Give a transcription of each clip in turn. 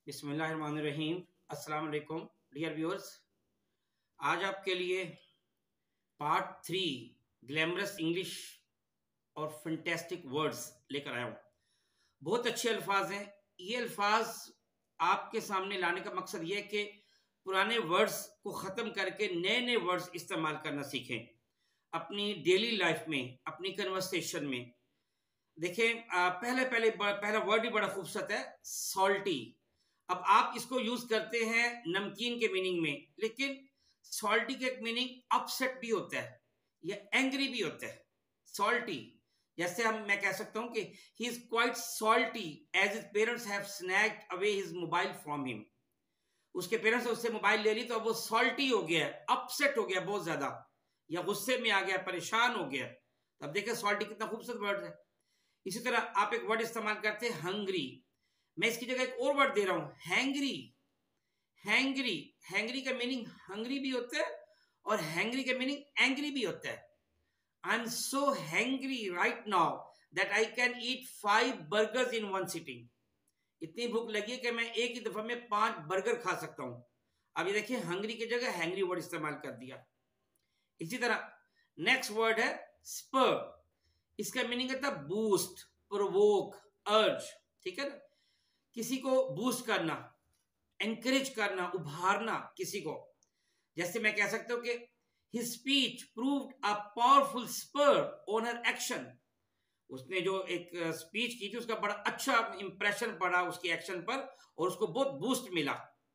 बिस्मिल्लाहिर्रहमानिर्रहीम। अस्सलाम वालेकुम डियर व्यूअर्स। आज आपके लिए पार्ट 3 ग्लैमरस इंग्लिश और फैंटास्टिक वर्ड्स लेकर आया हूँ। बहुत अच्छे अल्फाज हैं। ये अल्फाज आपके सामने लाने का मकसद ये है कि पुराने वर्ड्स को ख़त्म करके नए नए वर्ड्स इस्तेमाल करना सीखें अपनी डेली लाइफ में, अपनी कन्वर्सेशन में। देखें, पहला वर्ड ही बड़ा खूबसूरत है, सॉल्टी। अब आप इसको यूज करते हैं नमकीन के मीनिंग में, लेकिन सॉल्टी का एक मीनिंग अपसेट भी होता है या एंग्री भी होता है। सॉल्टी जैसे मैं कह सकता हूं कि he is quite salty as his parents have snatched away his mobile from him. उसके पेरेंट्स ने उससे मोबाइल ले ली तो अब वो सॉल्टी हो गया, अपसेट हो गया बहुत ज्यादा, या गुस्से में आ गया, परेशान हो गया। अब देखिए सॉल्टी कितना खूबसूरत वर्ड है। इसी तरह आप एक वर्ड इस्तेमाल करते हैं हंग्री। मैं इसकी जगह एक और वर्ड दे रहा हूं, हैंग्री। हैंग्री हैंग्री का मीनिंग हंग्री भी होता है और हैंग्री का मीनिंग एंग्री भी होता है। I am so hangry right now that I can eat 5 burgers in one sitting. इतनी भूख लगी है कि मैं एक ही दफा में 5 बर्गर खा सकता हूं। अब ये देखिए, हंग्री की जगह हैंग्री वर्ड इस्तेमाल कर दिया। इसी तरह नेक्स्ट वर्ड है स्पर। इसका मीनिंग है बूस्ट, प्रोवोक, अर्ज। ठीक है ना, किसी को बूस्ट करना, एनकरेज करना, उभारना किसी को। जैसे मैं कह सकता हूं कि his speech proved a powerful spur on her action. उसने जो एक स्पीच की थी उसका बड़ा अच्छा इंप्रेशन पड़ा उसकी एक्शन पर और उसको बहुत बूस्ट मिला।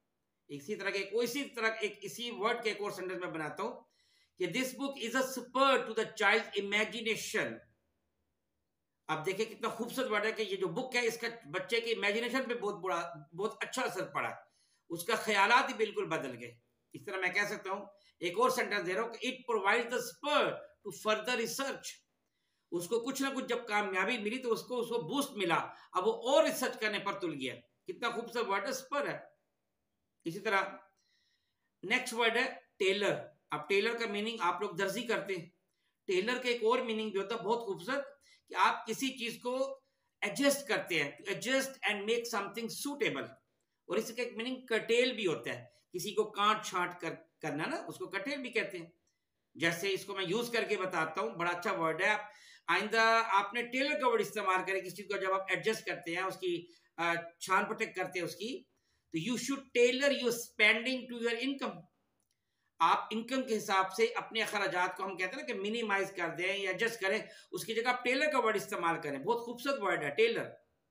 इसी वर्ड के एक और सेंटेंस में बनाता हूं कि this book is a spur to the child imagination. अब देखिए कितना खूबसूरत वर्ड है कि ये जो बुक है इसका बच्चे के इमेजिनेशन पे बहुत अच्छा असर पड़ा, उसका ख्यालात ही बिल्कुल बदल गए। इस तरह मैं कह सकता हूं, एक और सेंटेंस दे रहा हूं कि it provides the spur to further research. उसको कुछ ना कुछ जब कामयाबी मिली तो उसको बूस्ट मिला, अब वो और रिसर्च करने पर तुल गया। कितना खूबसूरत वर्ड है, स्पर है। इसी तरह नेक्स्ट वर्ड है टेलर। अब टेलर का मीनिंग आप लोग दर्जी करते हैं। टेलर का एक और मीनिंग भी होता है बहुत खूबसूरत कि आप किसी चीज को एडजस्ट करते हैं, adjust and make something suitable. और इसका एक मीनिंग कटेल भी होता है, किसी को काट छांट करना ना, उसको कटेल भी कहते हैं। जैसे इसको मैं यूज करके बताता हूं, बड़ा अच्छा वर्ड है। आप आइंदा आपने टेलर का वर्ड इस्तेमाल करें किसी चीज को जब आप एडजस्ट करते हैं, उसकी छान पटक करते हैं उसकी, तो you should tailor your spending to your income. आप इनकम के हिसाब से अपने अखराजात को, हम कहते हैं ना कि मिनिमाइज कर दें या एडजस्ट करें, उसकी जगह आप टेलर का वर्ड इस्तेमाल करें। बहुत खूबसूरत वर्ड है टेलर।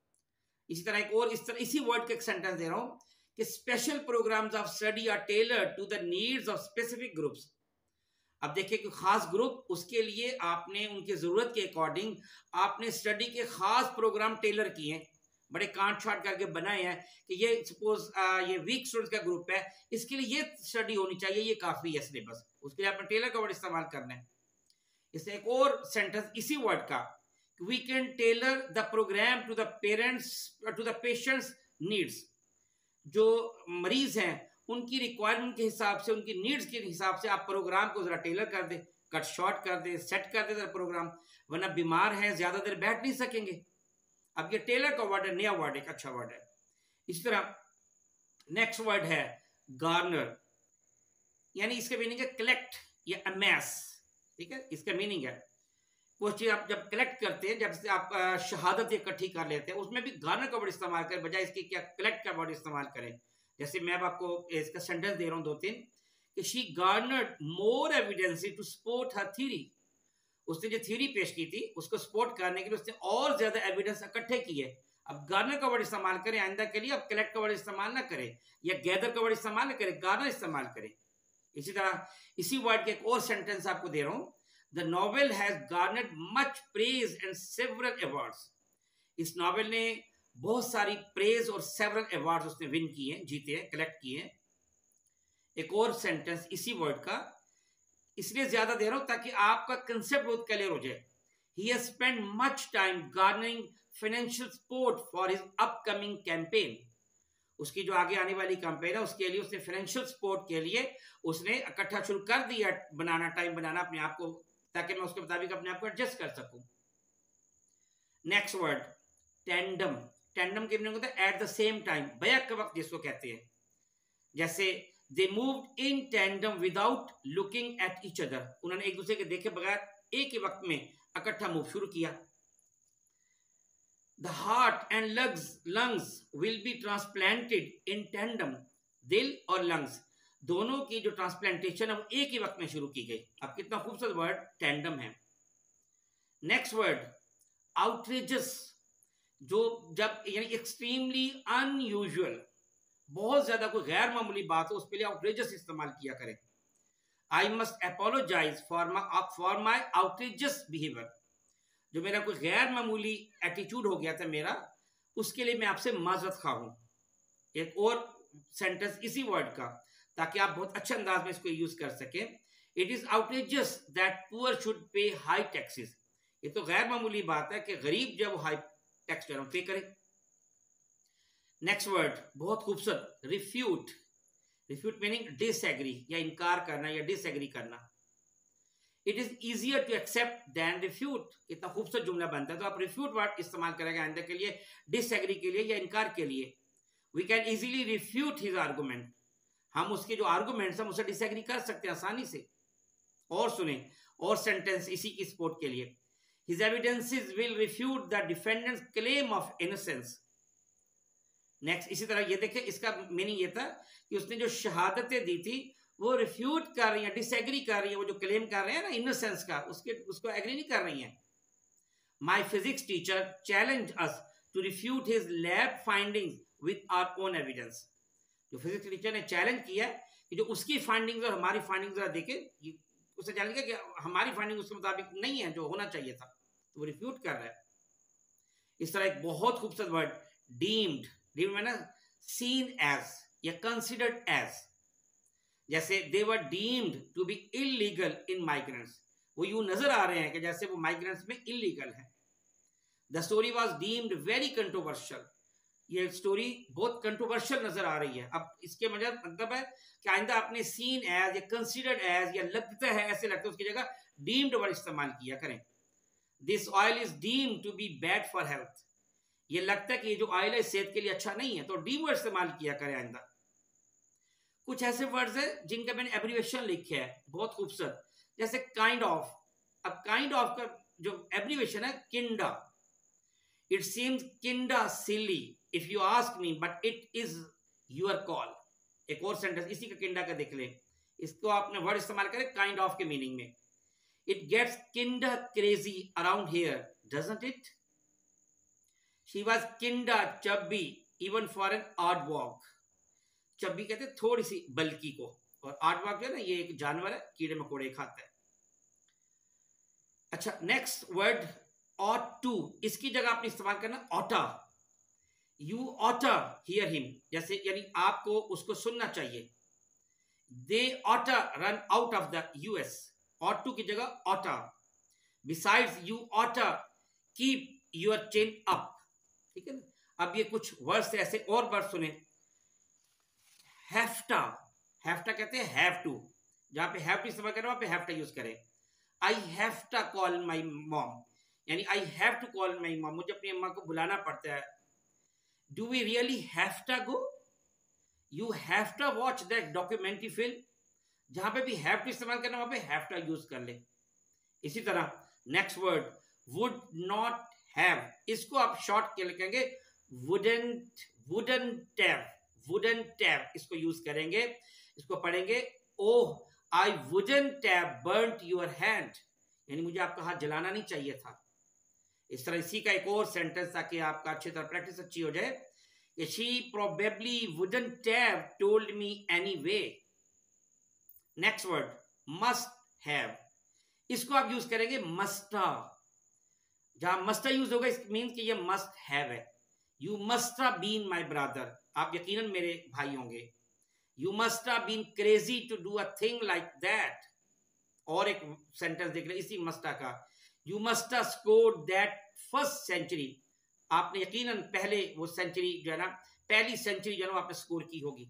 इसी तरह एक और इसी वर्ड का एक सेंटेंस दे रहा हूं कि special programs of study are tailored to the needs of specific groups. अब देखिए कि खास ग्रुप, उसके लिए आपने उनकी जरूरत के अकॉर्डिंग आपने स्टडी के खास प्रोग्राम टेलर किए हैं, बड़े काट छाट करके बनाए हैं कि ये सपोज ये वीक स्टूडेंट्स का ग्रुप है, इसके लिए ये स्टडी होनी चाहिए, ये काफी है सिलेबस, उसके लिए आपने टेलर का वर्ड इस्तेमाल करना है। इससे एक और सेंटेंस इसी वर्ड का, we can tailor the program to the parents to the patients needs. जो मरीज हैं उनकी रिक्वायरमेंट के हिसाब से, उनकी नीड्स के हिसाब से आप प्रोग्राम को जरा टेलर कर दे, कट शॉर्ट कर दे, सेट कर दे प्रोग्राम, वरना बीमार है, ज्यादा देर बैठ नहीं सकेंगे। अब ये टेलर का वर्ड है, नया वर्ड, एक अच्छा वर्ड है। इस तरह नेक्स्ट वर्ड है गार्नर, यानी इसका मीनिंग है कलेक्ट या अमेस। ठीक है, इसका मीनिंग है कुछ चीज आप जब कलेक्ट करते हैं, जब से आप शहादत इकट्ठी कर लेते हैं, उसमें भी गार्नर का वर्ड इस्तेमाल करें, बजाय इसके क्या कलेक्ट का वर्ड इस्तेमाल करें। जैसे मैं अब आपको इसका सेंटेंस दे रहा हूं 2-3 कि she garnered more evidence to support her theory. उसने जो थ्योरी पेश की थी उसको सपोर्ट करने के लिए उसने और ज्यादा एविडेंस इकट्ठे किए। अब गार्नर का वर्ड इस्तेमाल करें आइंदा के लिए, अब कलेक्ट का वर्ड इस्तेमाल ना करें या गैदर का वर्ड इस्तेमाल ना करें, गार्नर इस्तेमाल करें। इसी तरह इसी वर्ड के एक और सेंटेंस आपको दे रहा हूं, the novel has garnered much praise and several awards. इस नॉवेल ने बहुत सारी प्रेज और सेवरल अवार्ड्स उसने विन किए, जीते हैं, कलेक्ट किए हैं। एक और सेंटेंस इसी वर्ड का, इसलिए ज्यादा दे रहा हूं ताकि आपका कंसेप्ट बहुत क्लियर हो जाए। He has spent much time garnering financial support for his upcoming campaign. उसकी जो आगे आने वाली कैंपेन है उसके लिए उसने फाइनेंशियल सपोर्ट के लिए उसने इकट्ठा शुरू कर दिया बनाना, टाइम बनाना अपने आप को, ताकि मैं उसके मुताबिक अपने आप को एडजस्ट कर सकूं। Next word tandem. टेंडम के मीनिंग होता है एट द सेम टाइम, बैक वक्त जिसको कहते हैं। जैसे they moved in tandem without looking at each other, उन्होंने एक दूसरे के देखे बगैर एक ही वक्त में इकट्ठा मूव शुरू किया। The heart and lungs will be transplanted in tandem, दिल और लंग्स दोनों की जो ट्रांसप्लांटेशन है वो एक ही वक्त में शुरू की गई। अब कितना खूबसूरत वर्ड टेंडम है। नेक्स्ट वर्ड आउटरेजस, जो जब यानी एक्सट्रीमली अनयूजुअल, बहुत ज्यादा कोई गैर मामूली बात हो उसके लिए आउटरेजस इस्तेमाल किया करें। I must apologise for my outrageous behaviour, जो मेरा कोई गैर मामूली एटीट्यूड हो गया था मेरा, उसके लिए मैं आपसे माजरत खा हूं। एक और सेंटेंस इसी वर्ड का, ताकि आप बहुत अच्छे अंदाज में इसको यूज कर सकें। It is outrageous that poor should pay high taxes, ये तो गैर मामूली बात है कि गरीब जब हाई टैक्स जो है पे करे। नेक्स्ट वर्ड बहुत खूबसूरत, रिफ्यूट। रिफ्यूट मीनिंग डिसएग्री या इनकार करना या डिसएग्री करना। It is easier to accept than refute, इतना खूबसूरत जुमला बनता है। तो आप रिफ्यूट वर्ड इस्तेमाल करेंगे आइंदा के लिए, डिसएग्री के लिए या इनकार के लिए। We can easily refute his argument, हम उसके जो आर्गुमेंट्स हम उससे डिसएग्री कर सकते हैं आसानी से। और सुने और सेंटेंस इसी की सपोर्ट के लिए, his evidences will refute the defendant's claim of innocence। Next इसी तरह ये देखिए, इसका मीनिंग ये था कि उसने जो शहादतें दी थी वो रिफ्यूट कर रही है, डिसएग्री कर रही है, वो जो क्लेम कर रहे हैं ना इनोसेंस का, उसको एग्री नहीं कर रही है। My physics teacher challenge us to refute his lab findings with our own evidence, जो फिजिक्स टीचर ने चैलेंज किया कि जो उसकी फाइंडिंग्स और हमारी फाइंडिंग्स जरा देखे, उसने चैलेंज किया कि हमारी फाइंडिंग उसके मुताबिक नहीं है जो होना चाहिए था, तो वो रिफ्यूट कर रहा है। इस तरह एक बहुत खूबसूरत वर्ड डीम्ड, डीम्ड में ना सीन एज या कंसिडर्ड एज, जैसे they were deemed to be illegal in migrants, वो यूं नजर आ रहे हैं कि जैसे वो माइग्रेंट्स में इलीगल है। The story was deemed very controversial, ये स्टोरी बहुत कंट्रोवर्शियल नजर आ रही है। अब इसके मतलब है कि आइंदा आपने सीन एज या कंसिडर्ड एज या लगता है ऐसे लगता है उसकी जगह डीम्ड वर्ड इस्तेमाल किया करें। This oil is deemed to be bad for health, ये लगता है कि ये जो ऑयल है सेहत के लिए अच्छा नहीं है, तो डीम वर्ड इस्तेमाल किया करें आइंदा। कुछ ऐसे वर्ड्स है जिनका मैंने एब्रिविएशन लिखे है बहुत खूबसूरत, जैसे काइंड ऑफ। अब काइंड ऑफ का जो एब्रिविएशन है kinda, it seems kinda silly if you ask me but it is your call. एक और सेंटेंस इसी का किंडा का देख ले, इसको आपने वर्ड इस्तेमाल करें काइंड ऑफ के मीनिंग में। It gets kinda crazy around here doesn't it, she was kinda chubby even for an odd walk. Chubby कहते हैं थोड़ी सी बल्कि को, और ऑड वॉक जो है ना ये एक जानवर है, कीड़े मकोड़े खाता है। अच्छा नेक्स्ट वर्ड ought to, इसकी जगह आपने इस्तेमाल करना oughta, you oughta hear him, जैसे यानी आपको उसको सुनना चाहिए। they oughta run out of the US, ought to की जगह oughta। besides you oughta keep your chin up, ठीक है ना। अब ये कुछ वर्ड्स ऐसे और वर्ड सुने, हैफ्टा, हैफ्टा कहते हैं हैव टू, जहां पे हैव टू इस्तेमाल करें वहां पे हैफ्टा यूज करें। I have to call my mom, यानी I have to call my mom, मुझे अपनी अम्मा को बुलाना पड़ता है। Do we really have to go, you have to watch that documentary film, जहां पे भी हैव टू इस्तेमाल करना वहां पे हैव टू यूज कर ले। इसी तरह next word would not have, इसको आप शॉर्ट के लिखेंगे wouldn't, wouldn't have, wouldn't have इसको यूज करेंगे। इसको पढ़ेंगे oh I wouldn't have burnt your hand, यानी मुझे आपका हाथ जलाना नहीं चाहिए था। इस तरह इसी का एक और सेंटेंस ताकि आपका अच्छी तरह प्रैक्टिस अच्छी हो जाए कि she probably wouldn't have told me anyway. Next word must have, इसको आप यूज करेंगे मस्टा, जहां मस्टा यूज होगा इट मीन्स कि ये मस्ट हैव है। You must have been my brother, आप यकीनन मेरे भाई होंगे। You must have been crazy to do a thing like that. और एक सेंटेंस देख रहे इसी मस्टा का, you must have scored that first century, आपने यकीनन पहले वो सेंचुरी जो है ना, पहली सेंचुरी जो है आपने स्कोर की होगी।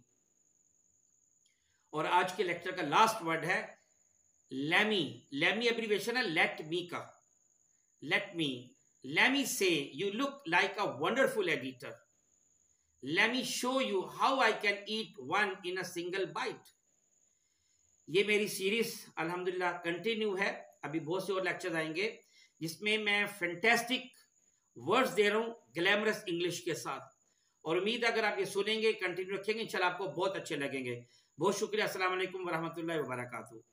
और आज के लेक्चर का लास्ट वर्ड है लेमी, लेमी एब्रीविएशन है लेट मी का, let me. Let me say, you look like a wonderful editor. Let me show you how I can eat one in a single bite. ये मेरी series अल्हम्दुलिल्लाह continue है. अभी बहुत से और लेक्चर्स आएंगे जिसमें मैं फैंटास्टिक वर्ड्स दे रहा हूँ ग्लैमरस इंग्लिश के साथ. और उम्मीद है अगर आप ये सुनेंगे, कंटिन्यू रखेंगे, इंशाल्लाह आपको बहुत अच्छे लगेंगे. बहुत शुक्रिया. अस्सलाम वालेकुम वरहमतुल्लाहि वबरकातुहू.